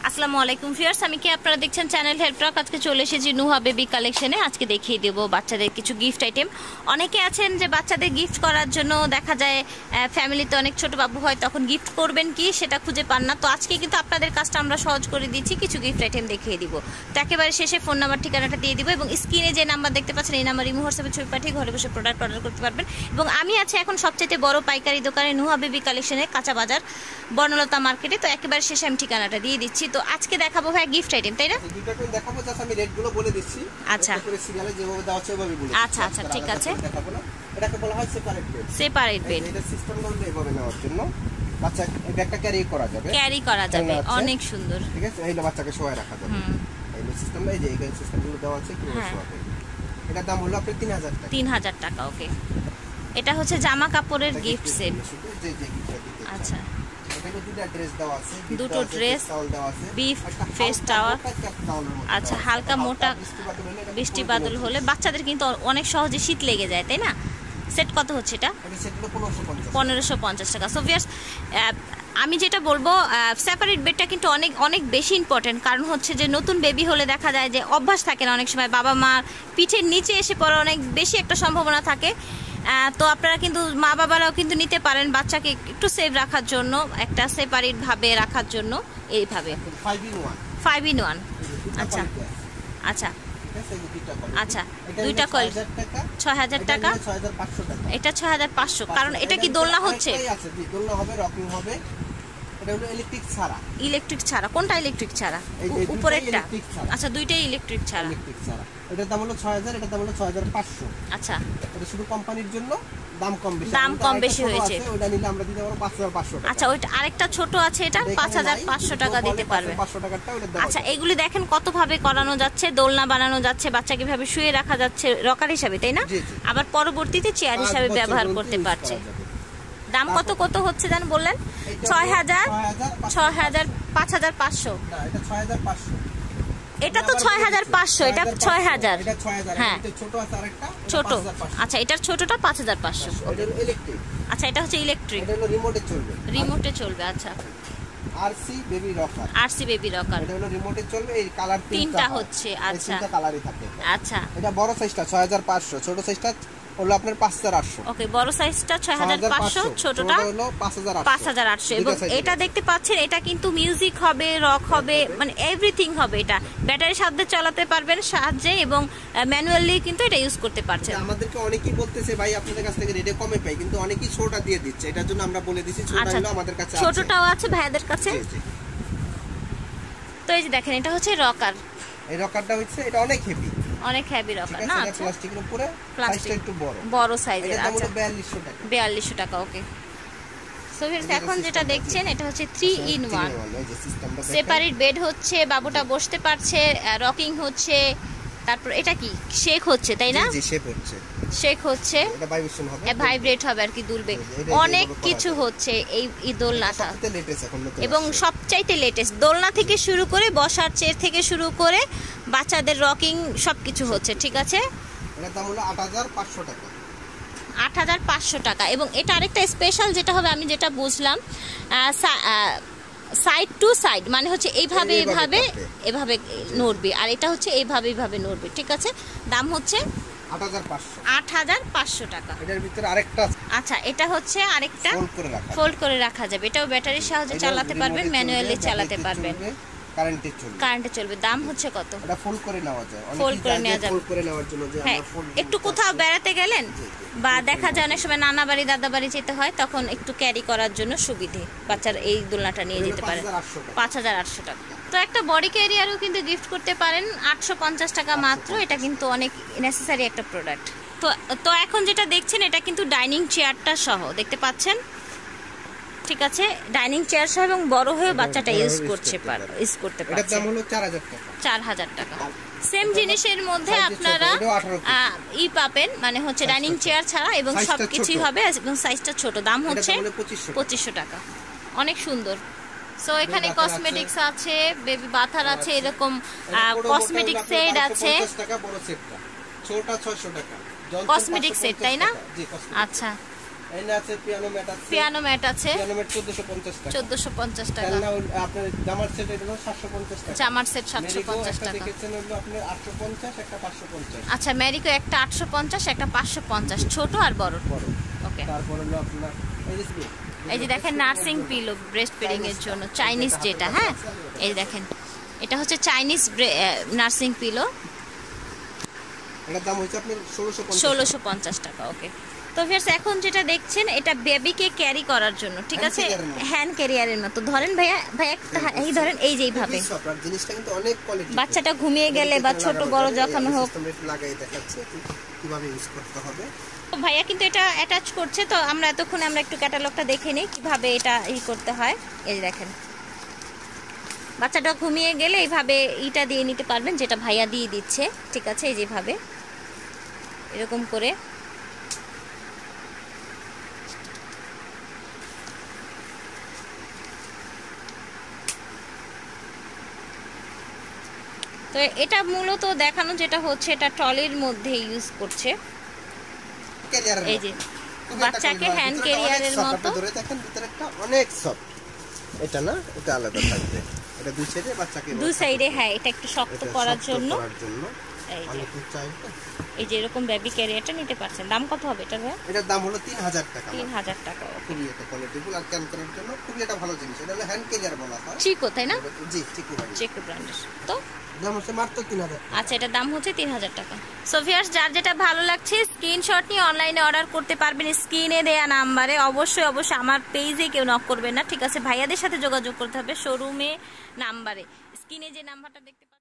আসসালামু আলাইকুম ভিউয়ার্স, আমি কি আপনারা দেখছেন চ্যানেল হেল্পটক। আজকে চলে এসেছি নুহা বেবি কালেকশনে। আজকে দেখিয়ে দেবো বাচ্চাদের কিছু গিফট আইটেম। অনেকে আছেন যে বাচ্চাদের গিফট করার জন্য দেখা যায় ফ্যামিলিতে অনেক ছোট বাবু হয়, তখন গিফট করবেন কি সেটা খুঁজে পান না। তো আজকে কিন্তু আপনাদের কাজটা আমরা সহজ করে দিচ্ছি, কিছু গিফট আইটেম দেখিয়ে দিব। তো একেবারে শেষে ফোন নাম্বার ঠিকানাটা দিয়ে দিব এবং স্ক্রিনে যে নাম্বার দেখতে পাচ্ছেন এই নাম্বার ইমো হোয়াটসঅ্যাপে ছবি পাঠিয়ে ঘরে বসে প্রোডাক্ট অর্ডার করতে পারবেন। এবং আমি আছি এখন সবচেয়ে বড় পাইকারি দোকানে নুহা বেবি কালেকশনে, কাঁচা বাজার, বর্ণলতা মার্কেটে। তো একেবারে শেষে আমি ঠিকানাটা দিয়ে দিচ্ছি। তো আজকে দেখাবো ভাই গিফট আইটেম, তাই না? গিফট আইটেম দেখাবো, জাস্ট আমি রেট গুলো বলে দিচ্ছি। আচ্ছা, করে সিরিয়ালে যেভাবে দেওয়া আছে ওইভাবে বলে। আচ্ছা আচ্ছা, ঠিক আছে। দেখাবো না, এটাকে বলা হয় সেপারেট বেড। সেপারেট বেড, এটা সিস্টেমটা হলো এভাবে নেওয়ার জন্য বাচ্চা এই ব্যাগটা ক্যারি করা যাবে, ক্যারি করা যাবে, অনেক সুন্দর। ঠিক আছে, এইটা বাচ্চাকে শোয়া রাখা যাবে। এই সিস্টেমটা, এই যে এই সিস্টেমগুলো দেওয়া আছে কি শোয়াবে। এটার দাম হলো আপনার 3000 টাকা। 3000 টাকা, ওকে। এটা হচ্ছে জামা কাপড়ের গিফট সেট। যে যে গিফটটা দিতে। আচ্ছা, এখানে দুটো ড্রেস দেওয়া আছে, দুটো ড্রেস, টাওয়াল দেওয়া আছে, বিফ ফেস টাওয়াল। আচ্ছা, হালকা মোটা বৃষ্টি বাদল হলে বাচ্চাদের কিন্তু অনেক সহজে শীত লেগে যায়, তাই না? সেট কত হচ্ছে এটা? সেট হলো 1550 টাকা। সো ভিউয়ার্স, আমি যেটা বলবো, সেপারেট বেডটা কিন্তু অনেক অনেক বেশি ইম্পর্টেন্ট। কারণ হচ্ছে যে নতুন বেবি হলে দেখা যায় যে অভ্যাস থাকে না, অনেক সময় বাবা মা পিঠের নিচে এসে পড়ার অনেক বেশি একটা সম্ভাবনা থাকে। তো আপনারা কিন্তু মা বাবারাও কিন্তু নিতে পারেন বাচ্চাকে একটু সেভ রাখার জন্য, একটা সেপারেট ভাবে রাখার জন্য। এইভাবে 5 in 1। আচ্ছা আচ্ছা আচ্ছা, দুইটা কয়েল 6000 টাকা, এটা 6500। কারণ এটা কি দোলনা হচ্ছে? দোলনা হবে, রকিং হবে। এটা হলো ইলেকট্রিক ছাড়া। ইলেকট্রিক ছাড়া? কোনটা ইলেকট্রিক ছাড়া? উপরেরটা? আচ্ছা, দুইটাই ইলেকট্রিক ছাড়া। এটার দাম হলো 6000, এটার দাম হলো 6500। আচ্ছা, এটা শুধু কোম্পানির জন্য দাম কম বেশি হয়েছে। ওটা নিলে আমরা দিতে পারবো 5500 টাকা। আচ্ছা, ওইটা আরেকটা ছোট আছে, এটা 5500 টাকা দিতে পারবে। 500 টাকাটা ওটা দাও। আচ্ছা, এগুলি দেখেন কত ভাবে করানো যাচ্ছে, দোলনা বানানো যাচ্ছে, বাচ্চাকে ভাবে শুয়ে রাখা যাচ্ছে রকার হিসাবে, তাই না? আবার পরবর্তীতে চেয়ার হিসাবে ব্যবহার করতে পারছে। দাম কত কত হচ্ছে জান বললেন? 6000, 5500। এটা 6500। এটা তো 6500, এটা 6000। হ্যাঁ, ছোট আছে আরেকটা, ছোট। আচ্ছা, এটার ছোটটা 5500। এটা হলো ইলেকট্রিক। আচ্ছা, এটা হচ্ছে ইলেকট্রিক, এটা হলো রিমোটে চলবে। রিমোটে চলবে। আচ্ছা, RC baby rocker. RC baby rocker, এটা হলো রিমোটে চলবে। এই কালার তিনটা হচ্ছে। আচ্ছা, তিনটা কালারই থাকে। আচ্ছা, এটা বড় সাইজটা 6500, ছোট সাইজটা হলো আপনার 5800। ওকে, বড় সাইজটা 6500, ছোটটা হলো 5800। এবং এটা দেখতে পাচ্ছেন, এটা কিন্তু মিউজিক হবে, রক হবে, মানে এভরিথিং হবে। এটা ব্যাটারির সাথে চালাতে পারবেন সাহায্যে, এবং ম্যানুয়ালি কিন্তু এটা ইউজ করতে পারছেন। আমাদেরকে অনেকেই বলতেছে ভাই আপনাদের কাছ থেকে রেটে কমে পাই, কিন্তু অনেকেই ছোটটা দিয়ে দিচ্ছে। এটার জন্য আমরা বলে দিছি ছোটটা হলো আমাদের কাছে আছে। ছোটটাও আছে ভাইয়াদের কাছে। তো এই যে দেখেন, এটা হচ্ছে রকার। এই রকারটা হচ্ছে, এটা অনেক হেভি, অনেক হেভি রকার না? আচ্ছা, প্লাস্টিকের উপরে, সাইজটা একটু বড় সাইজের। আচ্ছা, 4200 টাকা। 4200 টাকা, ওকে। সো এখন যেটা দেখছেন এটা হচ্ছে 3 in 1 সেপারেট বেড হচ্ছে, বাবুটা বসতে পারছে, রকিং হচ্ছে। তারপর এটা কি শেক হচ্ছে, তাই না? জি, শেক হচ্ছে, শেক হচ্ছে, এটা ভাইব্রেশন হবে, ভাইব্রেট হবে আর কি, দুলবে। অনেক কিছু হচ্ছে এই দোলনাটা, এবং সবচাইতে লেটেস্ট। দোলনা থেকে শুরু করে বসার চেয়ার থেকে শুরু করে বাচ্চাদের রকিং সবকিছু হচ্ছে, ঠিক আছে? এটার দাম হলো 8500 টাকা। 8500 টাকা। এবং এটা আরেকটা স্পেশাল যেটা হবে, আমি যেটা বুঝলাম, সাইড টু সাইড, মানে হচ্ছে এইভাবে এইভাবে এভাবে নড়বে, আর এটা হচ্ছে এইভাবে এইভাবে নড়বে, ঠিক আছে? দাম হচ্ছে 8500 টাকা। এটার ভিতরে আরেকটা, আচ্ছা, এটা হচ্ছে আরেকটা ফোল্ড করে রাখা যাবে। এটাও ব্যাটারির সাহায্যে চালাতে পারবেন, ম্যানুয়ালি চালাতে পারবেন, কারেন্টে চলবে। দাম হচ্ছে কত? এটা ফোল্ড করে নেওয়া যায়, ফোল্ড করে নেওয়া যাবে। ফোল্ড করে নেওয়ার জন্য যে আমরা ফোল্ড, একটু কোথাও বেড়াতে গেলেন বা দেখা যায় অনেক সময় নানা বাড়ি দাদা বাড়ি যেতে হয়, তখন একটু ক্যারি করার জন্য সুবিধে, বাচ্চার এই দোলনাটা নিয়ে যেতে পারে। 5800 টাকা। তো একটা বডি ক্যারিয়ারও কিন্তু গিফট করতে পারেন 850 টাকা মাত্র। এটা কিন্তু অনেক নেসেসারি একটা প্রোডাক্ট। তো এখন যেটা দেখছেন এটা কিন্তু ডাইনিং চেয়ারটা সহ দেখতে পাচ্ছেন, ঠিক আছে? ডাইনিং চেয়ার সহ, এবং বড় হয়ে বাচ্চাটা ইউজ করতে পারছে। এটার দাম হলো 4000 টাকা। 4000 টাকা। সেম জিনিসের মধ্যে আপনারা পাবেন, মানে হচ্ছে ডাইনিং চেয়ার ছাড়া, এবং সবকিছুই হবে, এবং সাইজটা ছোট। দাম হচ্ছে 2500 টাকা। অনেক সুন্দর। সো এখানে কসমেটিক্স আছে, বেবি বাথার আছে, এরকম কসমেটিক সেট আছে। বড় সেটটা ছোটটা 600 টাকা। কসমেটিক সেট, তাই না? আচ্ছা, এনে আছে পিয়ানো ম্যাট আছে। পিয়ানো ম্যাট আছে। পিয়ানো ম্যাট 1450 টাকা। 1450 টাকা। খেলনা আপনার জামার সেট এটা 750 টাকা। জামার সেট 750 টাকা। দেখেছেন হলো আপনার 850 একটা 550। আচ্ছা ম্যারিকো একটা 850 একটা 550 ছোট আর বড়। ওকে। তারপর হলো আপনার এই যে দেখেন নার্সিং পিলো ব্রেস্ট ফিডিং এর জন্য চাইনিজ যেটা, হ্যাঁ এই দেখেন এটা হচ্ছে চাইনিজ নার্সিং পিলো। এটার দাম হচ্ছে আপনার 1650 টাকা। ওকে। তো ভিউয়ার্স এখন যেটা দেখছেন এটা বেবিকে ক্যারি করার জন্য, ঠিক আছে, হ্যান্ড ক্যারিয়ারের মতো। ধরেন ভাইয়া এই ধরেন এই যে এইভাবে জিনিসটা কিন্তু অনেক কোয়ালিটি। বাচ্চাটা ঘুমিয়ে গেলে বা ছোট বড় যখন হোক লাগাই দেখাচ্ছে কিভাবে ইউজ করতে হবে। ভাইয়া কিন্তু এটা অ্যাটাচ করছে, তো আমরা এতক্ষণ আমরা একটু ক্যাটালগটা দেখে নিই কিভাবে এটা করতে হয়। এই দেখেন বাচ্চাটা ঘুমিয়ে গেলে এইভাবে ইটা দিয়ে নিতে পারবেন, যেটা ভাইয়া দিয়ে দিচ্ছে, ঠিক আছে, এই যেভাবে এরকম করে। তো এটা মূলত দেখানো যেটা হচ্ছে এটা ট্রলির মধ্যে ইউজ করছে, এই যে বাচ্চাকে হ্যান্ড ক্যারিয়ারের মতো। ধরে দেখেন ভিতরে একটা অনেক সফট, এটা না এটা আলাদা থাকবে, এটা দুই সাইডে বাচ্চাকে দুই সাইডে, হ্যাঁ এটা একটু শক্ত করার জন্য। এই যে এরকম বেবি ক্যারিয়ারটা নিতে পারছেন। দাম কত হবে এটা ভাই? এটার দাম হলো 3000 টাকা। 3000 টাকা। খুবই এটা কোয়ালিটিফুল আর ক্যান করার জন্য খুবই এটা ভালো জিনিস। এটা হলো হ্যান্ড ক্যারিয়ার বলা হয়। চিকো তাই না? জি চিকো ভাই। চিকো ব্র্যান্ডের। তো দাম হচ্ছে মাত্র 3000। আচ্ছা এটার দাম হচ্ছে 3000 টাকা। সো ভিউয়ার্স যার যেটা ভালো লাগছে স্ক্রিনশট নিয়ে অনলাইনে অর্ডার করতে পারবেন স্ক্রিনে দেয়া নাম্বারে। অবশ্যই আমার পেজে কেউ নক করবেন না, ঠিক আছে, ভাইয়াদের সাথে যোগাযোগ করতে হবে শোরুমে নাম্বারে, স্ক্রিনে যে নাম্বারটা দেখতে